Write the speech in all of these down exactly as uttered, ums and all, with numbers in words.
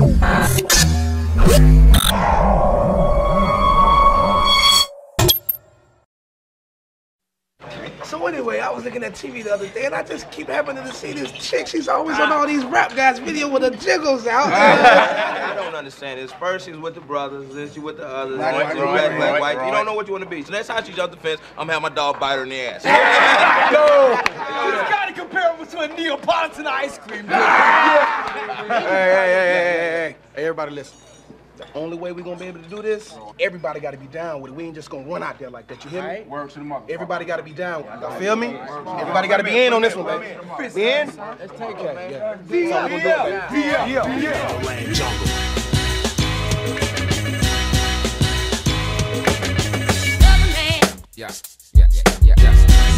So anyway, I was looking at T V the other day, and I just keep happening to see this chick. She's always on all these rap guys' video with her jiggles out. I don't understand this. First she's with the brothers, then she with the others. Black, Then white, she's right, black, black, right, white. right. You don't know what you want to be. So next time she jump the fence, I'm gonna have my dog bite her in the ass. Yo! You just gotta compare him to a Neapolitan ice cream. Hey, hey, hey, hey, hey, hey, everybody listen. The only way we're gonna be able to do this, everybody gotta be down with it. We ain't just gonna run out there like that, you hear me? Word to the mother. Everybody gotta be down. Y'all feel me? Everybody gotta be in on this one, baby. We in? Let's take it. Yeah. V up, V up, V up, V up. Yeah, yeah, yeah, yeah, yeah.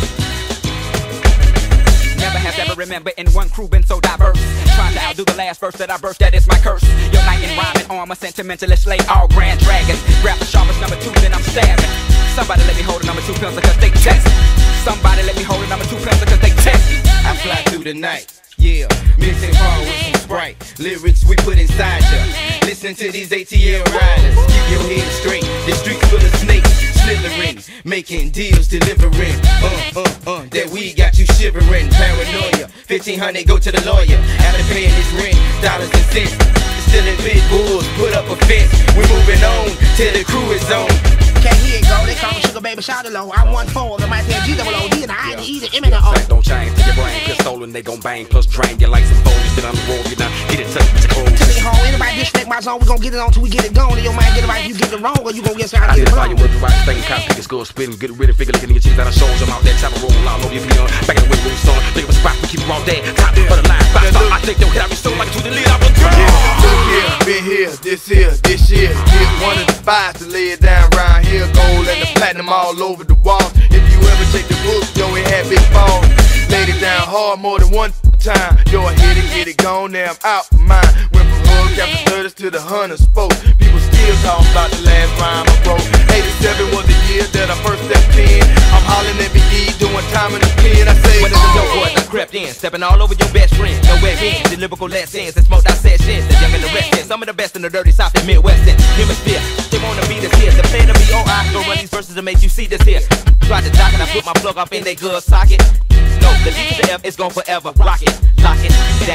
Never have ever remember in one crew been so diverse. Trying to outdo the last verse that I burst, that is my curse. Your knight in rhyming armor, sentimentalist slay all grand dragons. Grab the sharpest number two, then I'm stabbing. Somebody let me hold a number two pencil cause they test. Somebody let me hold a number two pencil cause they test. I fly through the night. Yeah, mixing hard with some Sprite. Lyrics we put inside ya. Listen to these A T L riders. Keep your head straight. The streets full of snakes. Slithering, making deals, delivering. Uh, uh, uh, that weed got you shivering. Paranoia, fifteen hundred go to the lawyer. After paying his rent, dollars and cents. Still in big bulls, put up a fence. We're moving on till the crew is on. Okay, here you go. They call me Sugar Baby Shout Low. I'm one four. The might say G double O. D and I E the M and the O. Don't change, take your brain, pistol and they gon' bang. Plus drain you like some phones. Then I'm the roll, you done get it touch with your To me home, anybody disrespect my zone, we gon' get it on till we get it gone. And your mind get it right if you get it wrong, or you gon' get started get it wrong. you work the right thing, cop pick a skull, spitting, get rid of figure, looking at your cheese out of shows. I'm out there, time to roll all over your peon. Back in the way, room son. Think of a spot, we keep them all dead. Top for the line, box stop. I think they'll hit out me so like a to the lead, I will draw. Look here, been here, this here, this year. Get one of the spies to lay it down round here. Gold and the platinum all over the wall. If you ever check the book, yo, it had big balls. Laid it down hard more than one time. Yo, I hit it, get it gone, now I'm out of mine. Went from hug after thirties to the hunter spoke. People still talking about the last rhyme I wrote. eighty-seven was the year that I first stepped in. I'm hollering at Big E, doing time in the pen. I say, When the dope boys I crept in, stepping all over your best friend. No way in, the lyrical lessons and smoked out sessions. The young and the restless, some of the best in the dirty south and midwestern hemisphere. They wanna be this here, the plan to be O I. Go run these verses and make you see this here. Tried to dock and I put my plug up in they good socket. No, the D to the F is gone forever. Rock it, lock it down.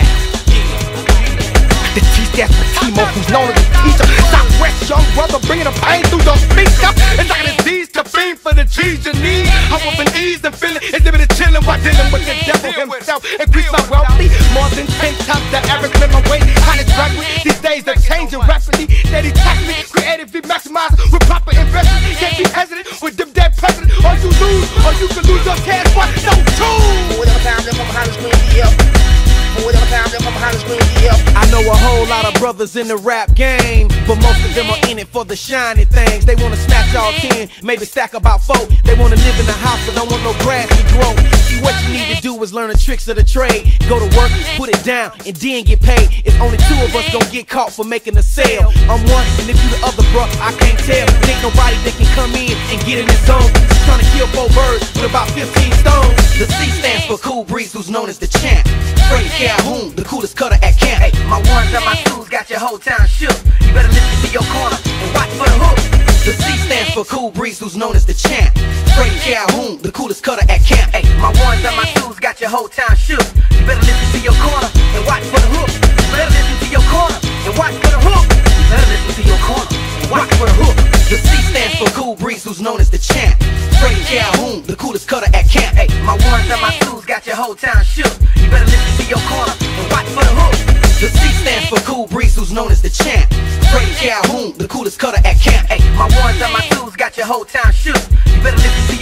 The T-Stats for Timo, who's known as a teacher. Southwest young brother bringing the pain through the speaker. It's like a disease to fiend for the cheese you need. I'm up in ease and feeling exhibited chilling while dealing with the devil himself. Increase my wealthy, more than ten times the average minimum wage. College graduate, these days they're changing rapidly. Steady tax me, creatively maximized with proper investment. Can't be hesitant with them dead president. Or you lose, or you can lose your cash, but no choose. Whatever time they're from behind the screen, D L. Whatever time they're from behind the screen, D L. I know a whole lot of brothers in the rap game, but most of them are in it for the shiny things. They wanna snatch all ten, maybe stack about four. They wanna live in the house but don't want no grass to grow. See, what you need to do is learn the tricks of the trade. Go to work, put it down, and then get paid. It's only two of us gonna get caught for making a sale. I'm one, and if you the other, bruh, I can't tell. Ain't nobody that can come in and get in the zone. Just trying to kill four birds with about fifteen stones. The C stands for Cool Breeze, who's known as the champ. Freddie Calhoun, the coolest cutter at camp. Hey, my ones and my twos got your whole town shook. You better listen to your corner and watch for the hook. The C stands for Cool Breeze, who's known as the champ. Freddie Calhoun, the coolest cutter at camp. Hey, my ones and my twos got your whole town shook. You better listen to your corner and watch for the hook. You better listen to your corner and watch for the hook. You better listen to your corner and watch for the hook. The C stands for Cool Breeze, who's known as the champ. Freddie Calhoun, the coolest cutter at camp. Hey, my ones and my twos got your whole town shook. You better listen to your corner and watch for the hook. The C stands for Cool Breeze, who's known as the champ. Freddie Calhoun, the coolest cutter at camp. Hey, my ones and my twos got your whole town shook. You better listen to